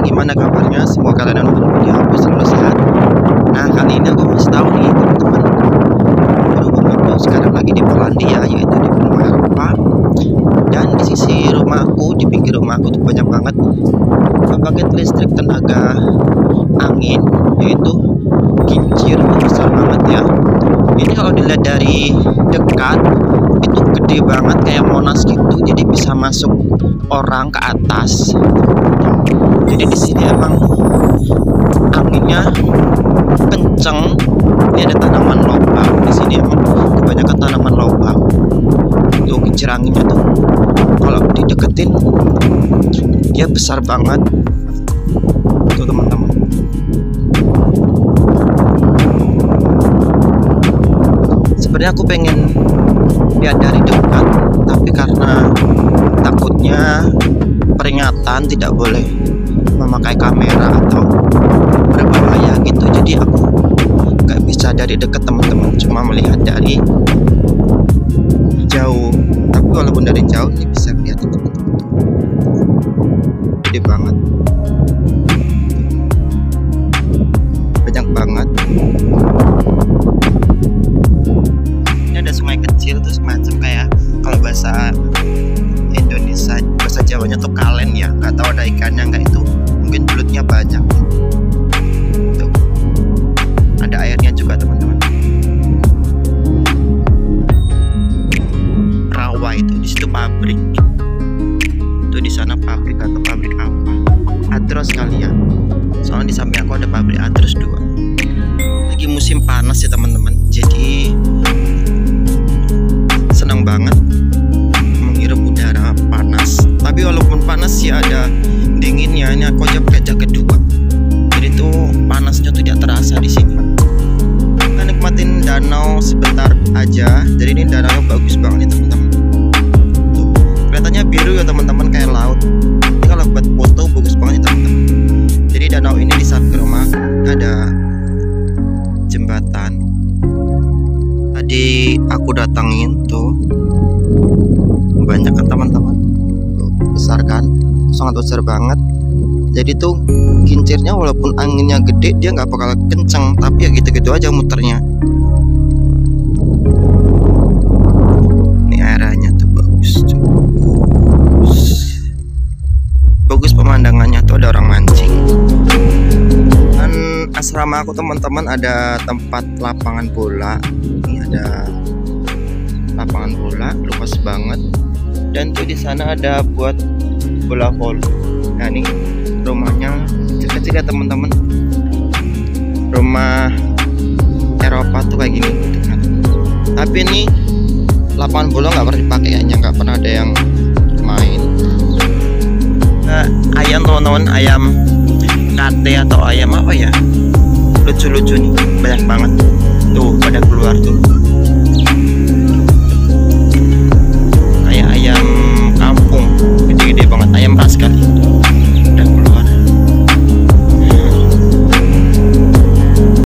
gimana kabarnya? Semoga kalian nonton video aku selalu sehat. Nah, kali ini aku kasih tahu nih teman-teman, berhubung aku sekarang lagi di Polandia, yaitu di benua Eropa. Dan di sisi rumahku, di pinggir rumahku tuh banyak banget pembangkit listrik tenaga angin, yaitu kincir besar banget ya. Ini kalau dilihat dari dekat itu gede banget kayak Monas gitu, jadi bisa masuk orang ke atas. Jadi di sini emang anginnya kenceng. Ini ada tanaman lobang di sini, emang kebanyakan tanaman lobang. Tuh kincir anginnya tuh kalau dideketin dia besar banget. Tuh teman-teman. Sebenarnya aku pengen lihat dari dekat, tapi karena takutnya peringatan tidak boleh memakai kamera atau berbahaya gitu, jadi aku nggak bisa dari dekat teman-teman, cuma melihat dari jauh. Tapi walaupun dari jauh ini bisa kelihatan teman-teman, gede banget, banyak banget. Ini ada sungai kecil tuh, semacam kayak kalau bahasa Indonesia, bahasa Jawanya tuh kalen ya, nggak tahu ada ikannya nggak itu, mungkin belutnya banyak. Tuh ada airnya juga teman-teman. Rawa itu di situ pabrik, itu di sana pabrik atau pabrik apa? Atros kali ya, soalnya di samping aku ada pabrik Atros 2. Lagi musim panas ya teman-teman, jadi senang banget menghirup udara panas. Tapi walaupun panas sih ada dinginnya. Ini aku aja pakai jaket 2, jadi tuh panasnya tuh tidak terasa di sini. Kita nikmatin danau sebentar aja. Jadi ini danau bagus banget nih teman-teman. Tuh kelihatannya biru ya teman-teman, kayak laut. Ini kalau buat foto bagus banget nih teman-teman. Jadi danau ini di samping rumah ada jembatan. Tadi aku datangin tuh, banyak kan teman-teman, tuh besar kan, sangat besar banget. Jadi tuh kincirnya walaupun anginnya gede dia nggak bakal kenceng, tapi ya gitu-gitu aja muternya. Ini airnya tuh bagus, bagus pemandangannya tuh, ada orang mancing. Dan asrama aku teman-teman ada tempat lapangan bola. Ini ada lapangan bola, luas banget. Dan tuh di sana ada buat bola voli. Nah ini rumahnya kecil-kecil ya teman-teman. Rumah Eropa tuh kayak gini gitu kan. Tapi ini lapangan bola nggak pernah dipakai kayaknya, nggak pernah ada yang main. Ayam teman-teman, ayam kate atau ayam apa ya, lucu-lucu nih, banyak banget tuh pada keluar tuh.